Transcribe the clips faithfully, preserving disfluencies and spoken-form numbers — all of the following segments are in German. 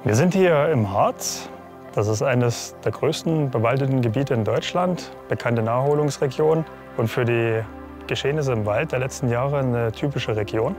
Wir sind hier im Harz. Das ist eines der größten bewaldeten Gebiete in Deutschland, bekannte Naherholungsregion und für die Geschehnisse im Wald der letzten Jahre eine typische Region.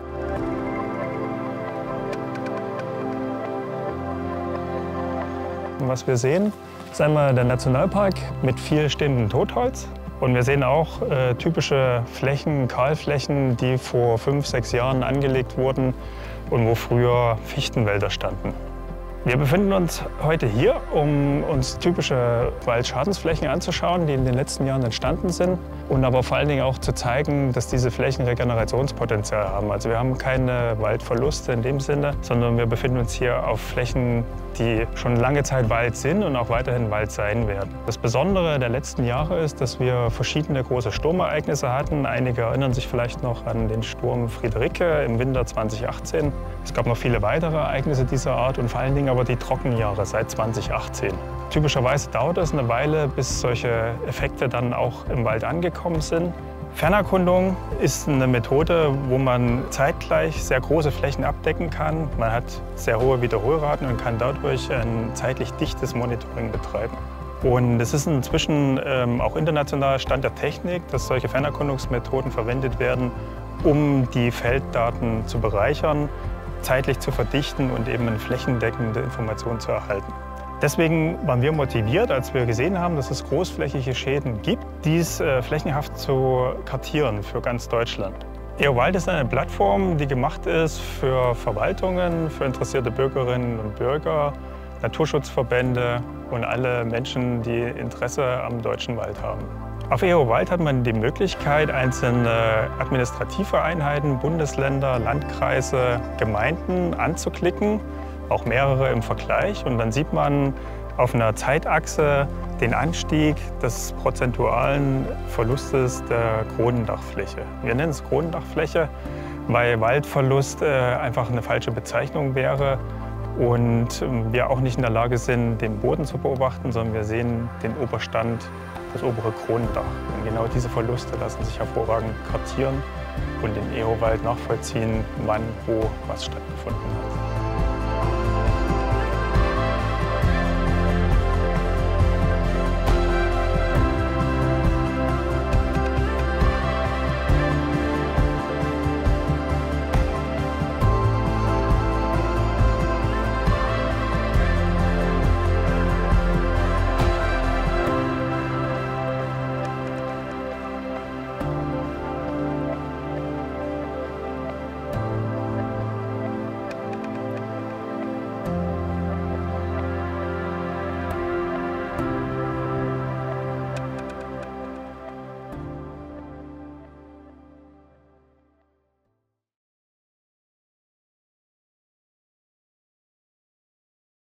Und was wir sehen, ist einmal der Nationalpark mit viel stehendem Totholz. Und wir sehen auch äh, typische Flächen, Kahlflächen, die vor fünf, sechs Jahren angelegt wurden und wo früher Fichtenwälder standen. Wir befinden uns heute hier, um uns typische Waldschadensflächen anzuschauen, die in den letzten Jahren entstanden sind. Und aber vor allen Dingen auch zu zeigen, dass diese Flächen Regenerationspotenzial haben. Also wir haben keine Waldverluste in dem Sinne, sondern wir befinden uns hier auf Flächen, die schon lange Zeit Wald sind und auch weiterhin Wald sein werden. Das Besondere der letzten Jahre ist, dass wir verschiedene große Sturmereignisse hatten. Einige erinnern sich vielleicht noch an den Sturm Friederike im Winter zweitausendachtzehn. Es gab noch viele weitere Ereignisse dieser Art und vor allen Dingen aber die Trockenjahre seit zweitausendachtzehn. Typischerweise dauert es eine Weile, bis solche Effekte dann auch im Wald angekommen sind. Fernerkundung ist eine Methode, wo man zeitgleich sehr große Flächen abdecken kann. Man hat sehr hohe Wiederholraten und kann dadurch ein zeitlich dichtes Monitoring betreiben. Und es ist inzwischen ähm, auch international Stand der Technik, dass solche Fernerkundungsmethoden verwendet werden, um die Felddaten zu bereichern, zeitlich zu verdichten und eben eine flächendeckende Information zu erhalten. Deswegen waren wir motiviert, als wir gesehen haben, dass es großflächige Schäden gibt, dies äh, flächenhaft zu kartieren für ganz Deutschland. EOWald ist eine Plattform, die gemacht ist für Verwaltungen, für interessierte Bürgerinnen und Bürger, Naturschutzverbände und alle Menschen, die Interesse am deutschen Wald haben. Auf EOWald hat man die Möglichkeit, einzelne administrative Einheiten, Bundesländer, Landkreise, Gemeinden anzuklicken, auch mehrere im Vergleich. Und dann sieht man auf einer Zeitachse den Anstieg des prozentualen Verlustes der Kronendachfläche. Wir nennen es Kronendachfläche, weil Waldverlust äh, einfach eine falsche Bezeichnung wäre und wir auch nicht in der Lage sind, den Boden zu beobachten, sondern wir sehen den Oberstand, das obere Kronendach. Und genau diese Verluste lassen sich hervorragend kartieren und in EOWald nachvollziehen, wann, wo was stattgefunden hat.